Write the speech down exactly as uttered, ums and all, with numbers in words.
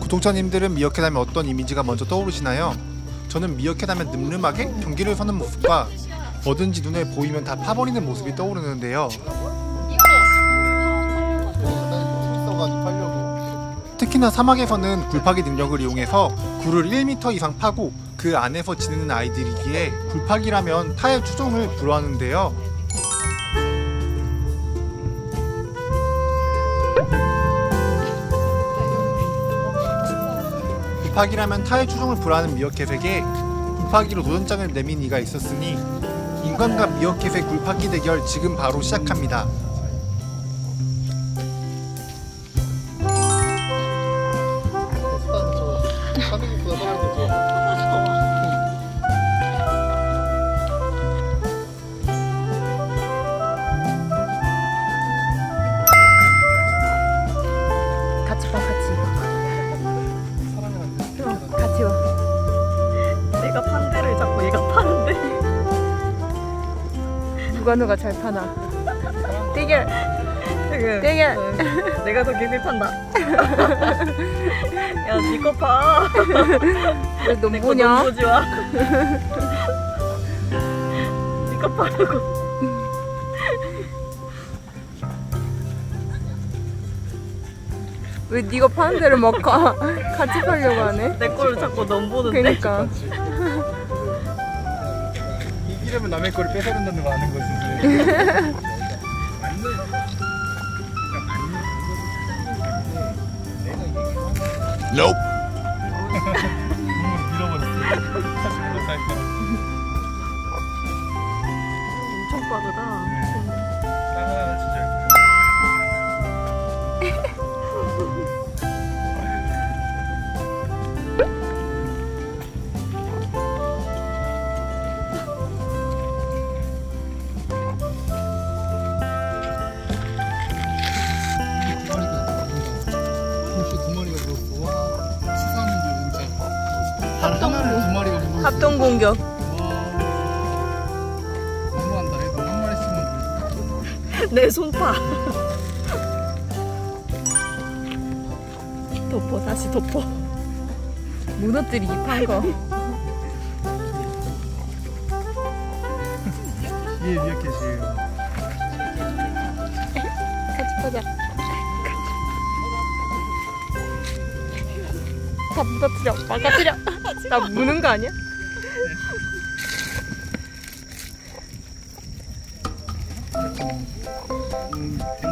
구독자님들은 미어캣 하면 어떤 이미지가 먼저 떠오르시나요? 저는 미어캣 하면 늠름하게 경기를 서는 모습과 뭐든지 눈에 보이면 다 파버리는 모습이 떠오르는데요. 특히나 사막에서는 굴파기 능력을 이용해서 굴을 일 미터 이상 파고 그 안에서 지내는 아이들이기에 굴파기라면 타의 추종을 불허하는데요. 굴파기라면 타의 추종을 불허하는 미어캣에게 굴파기로 도전장을 내민 이가 있었으니 인간과 미어캣의 굴파기 대결 지금 바로 시작합니다. 같이 봐, 같이. 응, 같이 와. 내가 판 데를 잡고 얘가 파는데. 누가 누가 잘 파나. 대결. 지금 대결. 응, 내가 더 깊이 판다. 야, 니 거 파. 왜 넌 뭐냐? 보지 마. 니 거 파라고. 왜 네가 파는 데를 막 가, 같이 팔려고 하네? 내 거를 자꾸 넌 보는데. 그러니까. 이기려면 남의 거를 뺏어간다는 거 아는 거지. Nope. 엄청 빠르다. 아, 진짜. 합동 공격. 너무한다. 해도 한 마리씩만. 내 손 파. 덮어, 다시 덮어. 문어들이 판 거. 얘 미어캣이에요. 같이 파자. 다 무너뜨려, 망가뜨려. 나 무는 거 아니야? 음,